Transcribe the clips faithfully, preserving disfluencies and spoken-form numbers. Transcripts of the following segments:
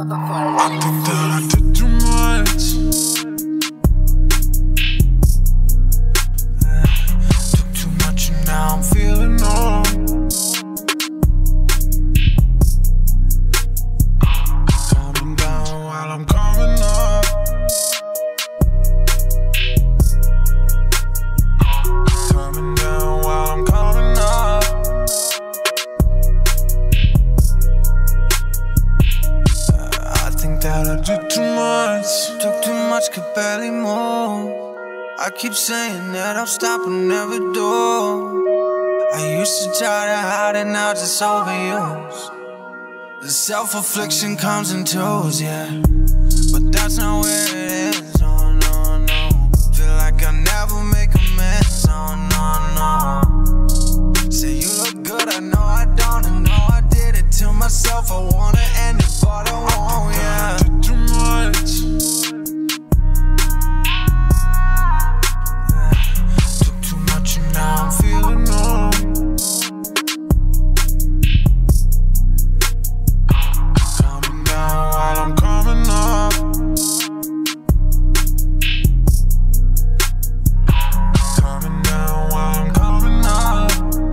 I think that I did too much. Took too much and now I'm feeling numb. Coming down while I'm coming up. Coming down while I'm coming up. I think that I did too much. Took too much, could barely move. I keep saying that I'll stop and never do. I used to try to hide it, now just overuse. The self-affliction comes in twos, yeah. But that's not where it is, oh no, no. Feel like I'll never make amends, oh no, no. Say you look good, I know I don't, I know I did it to myself. I wanna end it, but I won't, yeah. I did too much. Yeah. Took too much and now I'm feeling numb. Coming down while I'm coming up. Coming down while I'm coming up.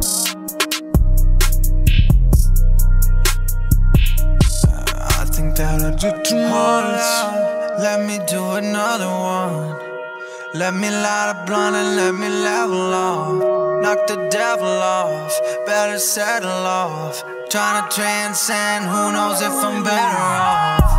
I think that I did too much. Let me do another one. Let me light a blunt and let me level off. Knock the devil off, better settle off. Trying to transcend, who knows if I'm better off.